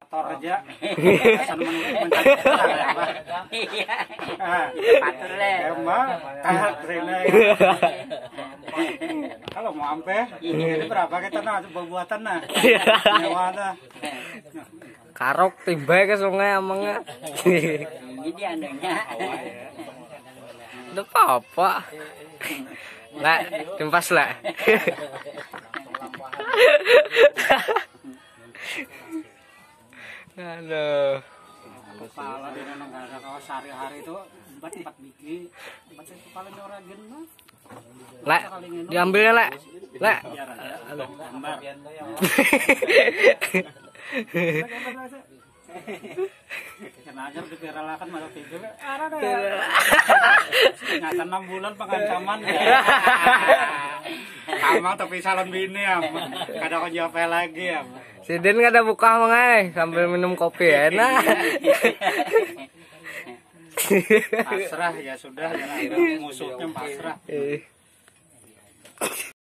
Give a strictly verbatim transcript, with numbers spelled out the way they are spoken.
Tor aja. Asal mencari apa? Iya. Ah, Patur le. emang kayak rene. Kalau mau ampe, ini berapa kita nah buatan nah. Nyawa nah. Karok timbay ke sungai amangnya. Jadi andanya. Udah apa? Lah, timpas lah. Aduh. Kepala di nang ada kawas sehari-hari itu empat empat biji. Empat kepala orang genah. Lek, diambilnya lek. Lek. Biar aja. Gambar. Kena ajar dikeralakan malah tidur. Ada deh. Ngata enam bulan pengancaman. Amang tapi salon bini ya. Kada kau jawab lagi ya. Si Den nggak ada buka mangai sambil minum kopi enak. Pasrah ya sudah ya musuhnya pasrah.